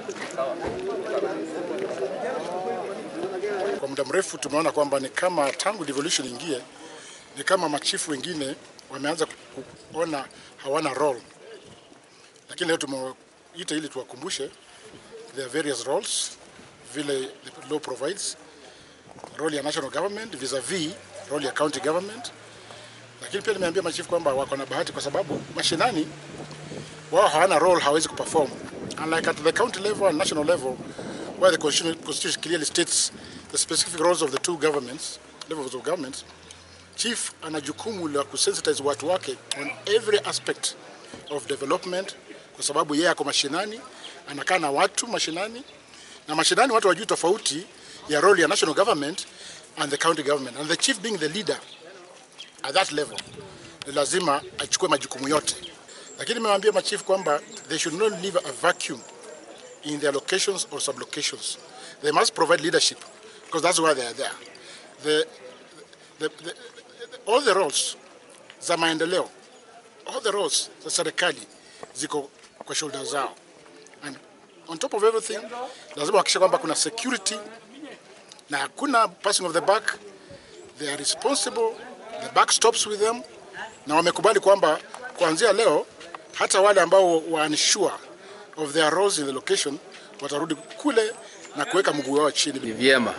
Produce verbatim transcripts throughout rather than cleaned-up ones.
Kwa muda mrefu tumeona kwamba ni kama tangu devolution ingie ni kama machifu wengine wameanza kuona hawana role. Lakini leo tumeita ili tuwakumbushe there are various roles vile the law provides. Role ya national government vis-a-vis role ya county government. Lakini pia nimeambia machifu kwamba wako na bahati kwa sababu mashinani wao hawana role, hawezi kuperform. Unlike at the county level and national level where the constitution clearly states the specific roles of the two governments, levels of government, chief ana jukumu la kusensitize watu wake on every aspect of development kwa sababu yeye ako mashinani, anakaa na watu mashinani, na mashinani watu wajui tofauti ya role ya national government and the county government, and the chief being the leader at that level lazima achukue majukumu yote. Lakini nimewaambia machief kwamba they should not leave a vacuum in their locations or sublocations. They must provide leadership because that's why they are there. The, the, the, the, all the roles za maendeleo, all the roles za serikali ziko kwa shoulders zao. And on top of everything, lazima hakikisha kwamba kuna security na hakuna passing of the buck. They are responsible, the buck stops with them. Na wamekubali kwamba kuanzia leo hata wale ambao wa unsure of their roles in the location watarudi kule na kuweka mguu wao chini. Ni vyema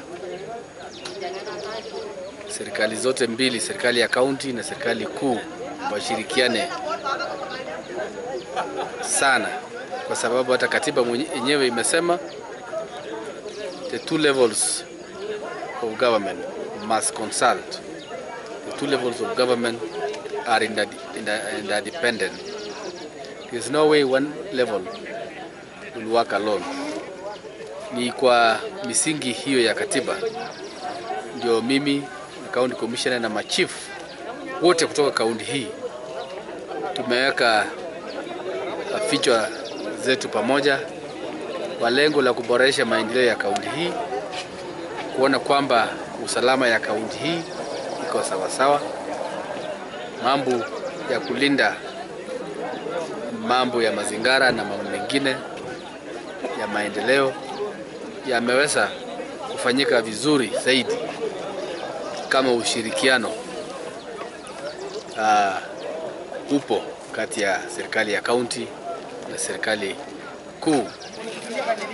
serikali zote mbili, serikali ya county na serikali kuu, washirikiane sana kwa sababu hata katiba yenyewe imesema the two levels of government must consult. The two levels of government are interdependent. There's no way one level will work alone. Ni kwa misingi hiyo ya katiba ndio mimi county commissioner na machief wote kutoka kaunti hii tumeweka vichwa zetu pamoja kwa lengo la kuboresha maendeleo ya kaunti hii, kuona kwamba usalama ya kaunti hii iko sawa sawa, mambo ya kulinda mambo ya mazingira na mambo mengine ya maendeleo yameweza kufanyika vizuri zaidi kama ushirikiano uh, upo kati ya serikali ya county na serikali kuu.